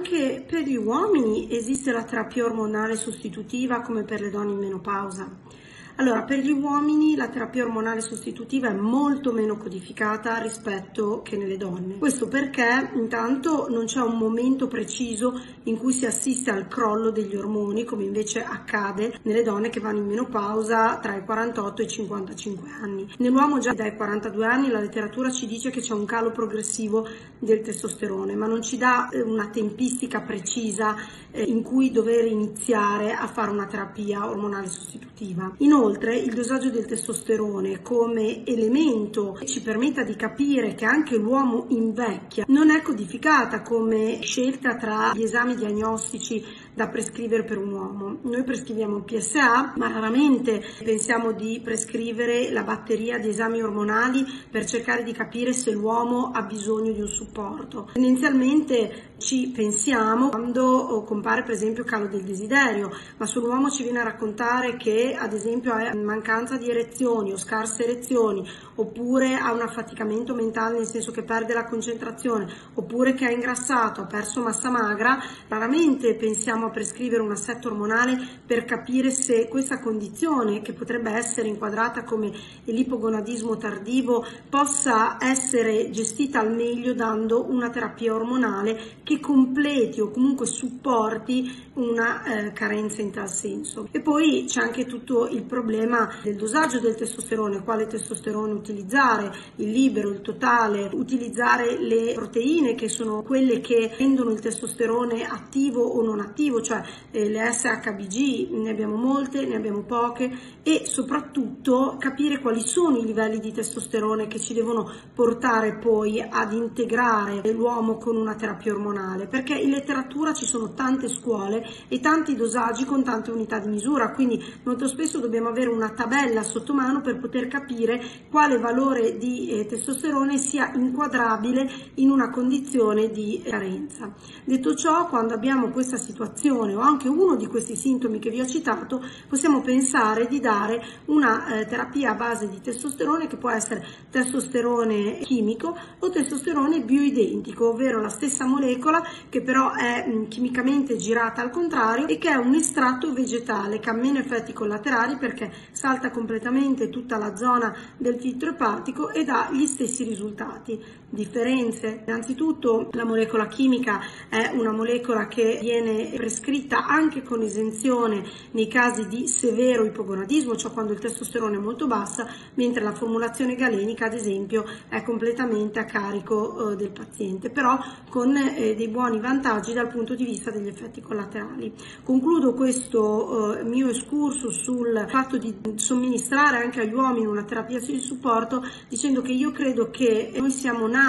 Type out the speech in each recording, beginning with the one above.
anche per gli uomini esiste la terapia ormonale sostitutiva come per le donne in menopausa. Allora, per gli uomini la terapia ormonale sostitutiva è molto meno codificata rispetto che nelle donne. Questo perché intanto non c'è un momento preciso in cui si assiste al crollo degli ormoni, come invece accade nelle donne che vanno in menopausa tra i 48 e i 55 anni. Nell'uomo già dai 42 anni la letteratura ci dice che c'è un calo progressivo del testosterone, ma non ci dà una tempistica precisa in cui dover iniziare a fare una terapia ormonale sostitutiva. Inoltre, il dosaggio del testosterone come elemento che ci permetta di capire che anche l'uomo invecchia non è codificata come scelta tra gli esami diagnostici da prescrivere per un uomo. Noi prescriviamo il PSA, ma raramente pensiamo di prescrivere la batteria di esami ormonali per cercare di capire se l'uomo ha bisogno di un supporto. Tendenzialmente ci pensiamo quando compare per esempio calo del desiderio, ma sull'uomo ci viene a raccontare che ad esempio ha mancanza di erezioni o scarse erezioni, oppure ha un affaticamento mentale nel senso che perde la concentrazione, oppure che è ingrassato, ha perso massa magra. Raramente pensiamo a prescrivere un assetto ormonale per capire se questa condizione, che potrebbe essere inquadrata come l'ipogonadismo tardivo, possa essere gestita al meglio dando una terapia ormonale che completi o comunque supporti una carenza in tal senso. E poi c'è anche tutto il problema del dosaggio del testosterone, quale testosterone utilizzare, il libero, il totale, utilizzare le proteine che sono quelle che rendono il testosterone attivo o non attivo, cioè le SHBG, ne abbiamo molte, ne abbiamo poche, e soprattutto capire quali sono i livelli di testosterone che ci devono portare poi ad integrare l'uomo con una terapia ormonale, perché in letteratura ci sono tante scuole e tanti dosaggi con tante unità di misura, quindi molto spesso dobbiamo avere una tabella sotto mano per poter capire quale valore di testosterone sia inquadrabile in una condizione di carenza. Detto ciò, quando abbiamo questa situazione o anche uno di questi sintomi che vi ho citato, possiamo pensare di dare una terapia a base di testosterone, che può essere testosterone chimico o testosterone bioidentico, ovvero la stessa molecola che però è chimicamente girata al contrario e che è un estratto vegetale che ha meno effetti collaterali perché salta completamente tutta la zona del filtro epatico ed ha gli stessi risultati. Differenze: innanzitutto la molecola chimica è una molecola che viene prescritta anche con esenzione nei casi di severo ipogonadismo, cioè quando il testosterone è molto bassa, mentre la formulazione galenica ad esempio è completamente a carico del paziente, però con dei buoni vantaggi dal punto di vista degli effetti collaterali. Concludo questo mio excursus sul fatto di somministrare anche agli uomini una terapia di supporto dicendo che io credo che noi siamo nati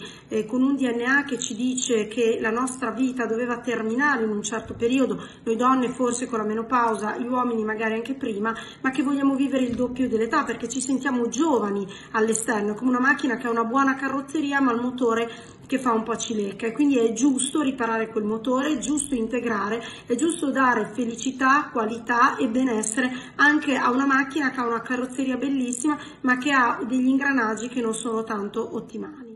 con un DNA che ci dice che la nostra vita doveva terminare in un certo periodo, noi donne forse con la menopausa, gli uomini magari anche prima, ma che vogliamo vivere il doppio dell'età perché ci sentiamo giovani all'esterno, come una macchina che ha una buona carrozzeria ma il motore che fa un po' cilecca, e quindi è giusto riparare quel motore, è giusto integrare, è giusto dare felicità, qualità e benessere anche a una macchina che ha una carrozzeria bellissima ma che ha degli ingranaggi che non sono tanto ottimali.